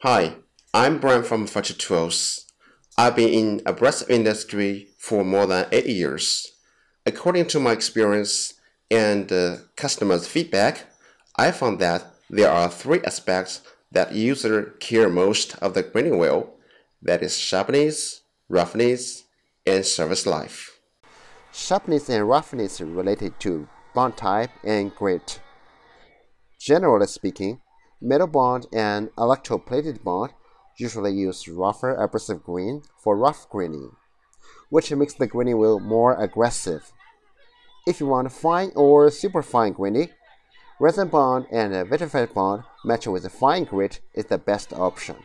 Hi, I'm Brian from Forturetools. I've been in abrasive industry for more than 8 years. According to my experience and customers' feedback, I found that there are 3 aspects that users care most of the grinding wheel, that is sharpness, roughness, and service life. Sharpness and roughness are related to bond type and grit. Generally speaking, metal bond and electroplated bond usually use rougher abrasive grain for rough grinding, which makes the grinding wheel more aggressive. If you want fine or superfine grinding, resin bond and vitrified bond matched with fine grit is the best option.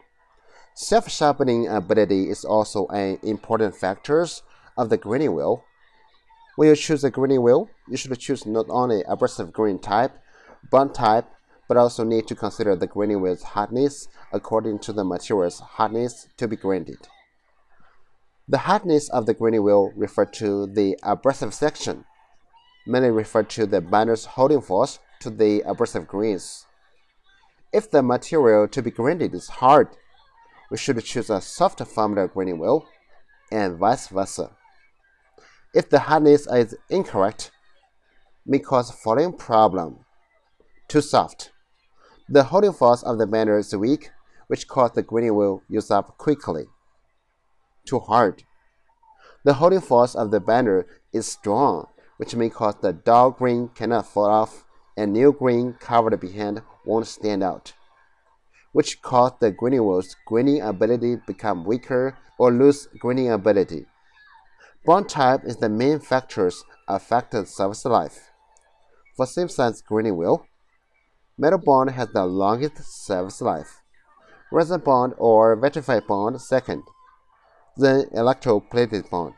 Self-sharpening ability is also an important factor of the grinding wheel. When you choose a grinding wheel, you should choose not only abrasive grain type, bond type, but also need to consider the grinding wheel's hardness according to the material's hardness to be grinded. The hardness of the grinding wheel refers to the abrasive section, mainly referred to the binder's holding force to the abrasive grains. If the material to be grinded is hard, we should choose a soft formula grinding wheel, and vice versa. If the hardness is incorrect, may cause following problem. Too soft. The holding force of the binder is weak, which causes the grinding wheel use up quickly. Too hard. The holding force of the binder is strong, which may cause the dull grain cannot fall off and new grain covered behind won't stand out, which causes the grinding wheel's grinding ability become weaker or lose grinding ability. Bond type is the main factors affecting service life. For same-size grinding wheel, metal bond has the longest service life, resin bond or vitrified bond second, then electroplated bond.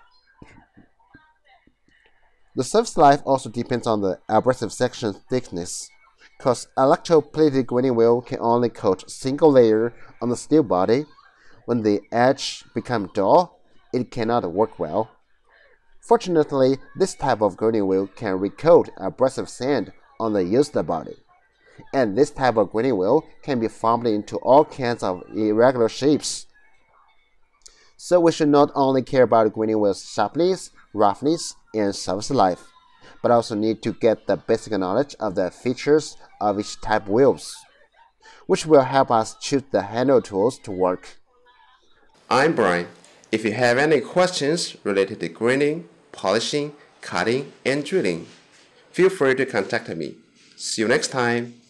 The service life also depends on the abrasive section thickness, because electroplated grinding wheel can only coat single layer on the steel body. When the edge becomes dull, it cannot work well. Fortunately, this type of grinding wheel can recoat abrasive sand on the used body, and this type of grinding wheel can be formed into all kinds of irregular shapes. So we should not only care about grinding wheel's sharpness, roughness, and service life, but also need to get the basic knowledge of the features of each type of wheels, which will help us choose the handle tools to work. I'm Brian. If you have any questions related to grinding, polishing, cutting, and drilling, feel free to contact me. See you next time.